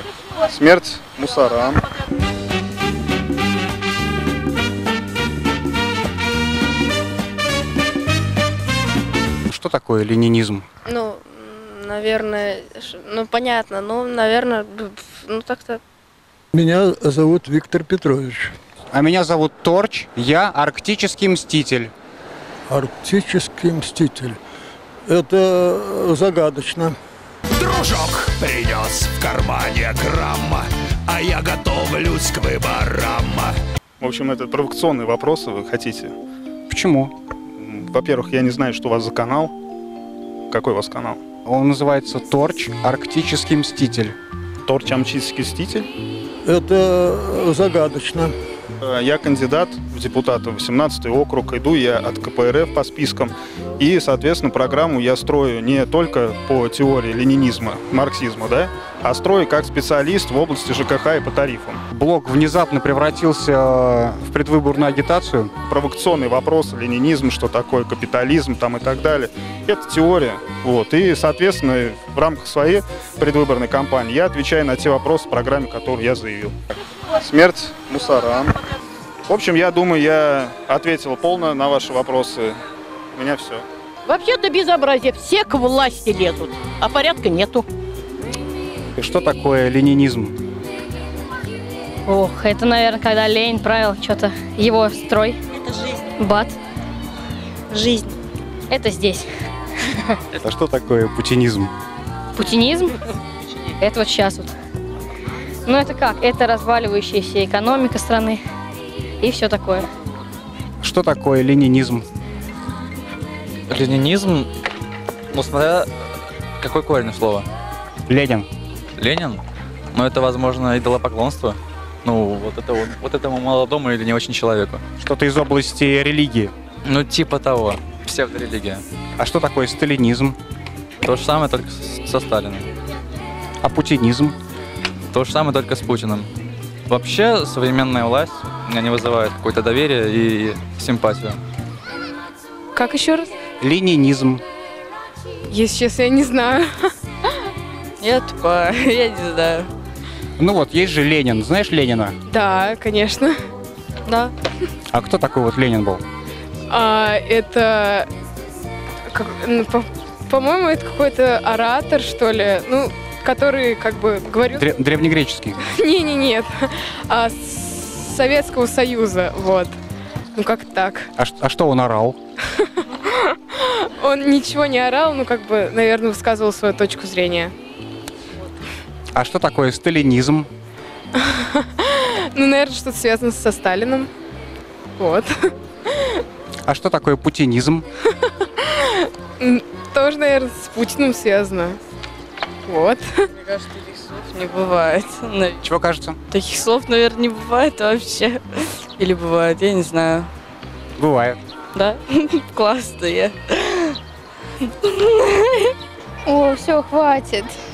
Смерть мусорам. Что такое ленинизм? Ну, наверное, ну понятно, ну, наверное, ну так-то. Меня зовут Виктор Петрович. А меня зовут Торч, я арктический мститель. Арктический мститель. Это загадочно. Дружок принес в кармане грамма, а я готовлюсь к выборам. В общем, это провокационные вопросы вы хотите. Почему? Во-первых, я не знаю, что у вас за канал. Какой у вас канал? Он называется Торч, арктический мститель. Торч Амчийский мститель. Это загадочно. Я кандидат в депутаты, 18-й округ, иду я от КПРФ по спискам. И, соответственно, программу я строю не только по теории ленинизма, марксизма, да, а строю как специалист в области ЖКХ и по тарифам. Блок внезапно превратился в предвыборную агитацию. Провокационные вопросы, ленинизм, что такое капитализм там и так далее. Это теория. Вот. И, соответственно, в рамках своей предвыборной кампании я отвечаю на те вопросы в программе, которую я заявил. Смерть мусорам. В общем, я думаю, я ответил полно на ваши вопросы. У меня все. Вообще-то безобразие. Все к власти лезут, а порядка нету. И что такое ленинизм? Ох, это, наверное, когда Ленин правил что-то, его строй. Это жизнь. Бат. Жизнь. Это здесь. А что такое путинизм? Путинизм? Это вот сейчас вот. Ну это как? Это разваливающаяся экономика страны и все такое. Что такое ленинизм? Ленинизм, ну смотря какой корень слова. Ленин. Ленин? Ну это, возможно, идолопоклонство. Ну, вот этому молодому или не очень человеку. Что-то из области религии. Ну, типа того. Псевдорелигия. А что такое сталинизм? То же самое, только со Сталиным. А путинизм? То же самое, только с Путиным. Вообще, современная власть меня не вызывает какое-то доверие и симпатию. Как еще раз? Ленинизм. Если честно, я не знаю. Я тупая, я не знаю. Ну вот, есть же Ленин. Знаешь Ленина? Да, конечно. Да. А кто такой вот Ленин был? Это, по-моему, это какой-то оратор, что ли, ну, который как бы говорил... Древнегреческий. Нет, с Советского Союза, вот. Ну, как так. А что он орал? Он ничего не орал, ну, как бы, наверное, высказывал свою точку зрения. А что такое сталинизм? Ну, наверное, что-то связано со Сталиным. Вот. А что такое путинизм? Тоже, наверное, с Путиным связано. Вот. Мне кажется, таких слов не бывает. Чего кажется? Таких слов, наверное, не бывает вообще. Или бывает, я не знаю. Бывает. Да? Классно я. О, все, хватит.